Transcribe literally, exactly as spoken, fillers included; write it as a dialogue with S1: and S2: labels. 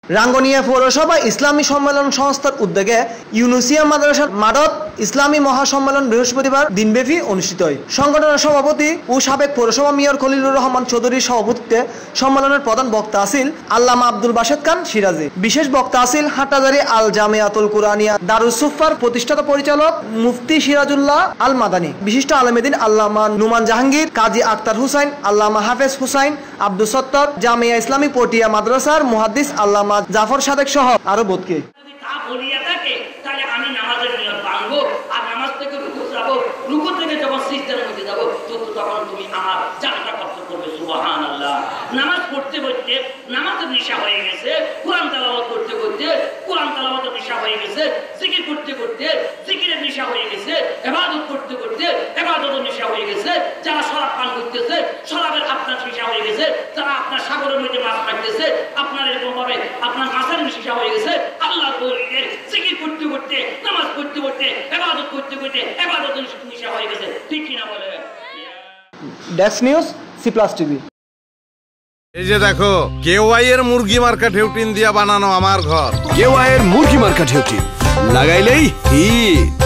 S1: রাঙ্গুনিয়া পৌরসভা ইসলামী সম্মেলন সংস্থার উদ্যোগে ইউনুসিয়া মাদ্রাসার মাঠত ইসলামী মহাসম্মেলন বৃহস্পতিবার দিনব্যাপী অনুষ্ঠিত হয়। সংগঠনের সভাপতি ও সাবেক পৌরসভা মেয়র খলিলুর রহমান চৌধুরীর সভাপতিত্বে সম্মেলনের প্রধান বক্তা আছিল আল্লামা আব্দুল বাসেদ খান সিরাজি। বিশেষ বক্তা আছিল হাটহাজারী আল জামিয়াতুল কুরআনিয়া দারুস সুফার প্রতিষ্ঠাতা পরিচালক মুফতি সিরাজুল্লাহ আল মাদানী, বিশিষ্ট আলেমেদিন আল্লামা নুমান জাহাঙ্গীর, কাজী আক্তার হুসাইন, আল্লামা হাফেজ হুসাইন, আব্দুল সত্তর, জামিয়া ইসলামী পটিয়া মাদ্রাসার মুহাদ্দিস আল্লামা জাফর সাদেক সহ আরো বোধকে
S2: আমি নামাজের নিয়ত ভাঙবো আর নামাজ থেকে রুকু যাবো, রুকু থেকে যখন সিজদার মধ্যে যাবো তখন তুমি আমার জানটা কষ্ট করবে। সুবহানাল্লাহ। নামাজ পড়তে পড়তে নামাজের নেশা হয়ে গেছে, কোরআন তেলাওয়াত করতে করতে কোরআন তেলাওয়াতের নেশা হয়ে গেছে, জিকির করতে করতে জিকিরের নেশা হয়ে গেছে, ইবাদত করতে করতে ইবাদতের নেশা হয়ে গেছে। যারা শরাব পান করতেছে শরাবের আপনার নেশা হয়ে গেছে, যারা আপনার সাগরের মধ্যে মাছ মারতেছে আপনার এরকম ভাবে আপনার মাছের নেশা হয়ে গেছে। আল্লাহর বলিদের জিকির করতে করতে নামাজ পড়তে পড়তে ইবাদত করতে করতে ইবাদতের নেশা হয়ে গেছে। ঠিক কিনা বলে?
S1: Desk news C plus TV.
S3: এই যে দেখো কেওয়াই এর মুরগি মার্কা ঢেউটিন দিয়া বানানো আমার ঘর।
S4: কেওয়াই এর মুরগি মার্কা ঢেউটিন লাগাইলেই হিট।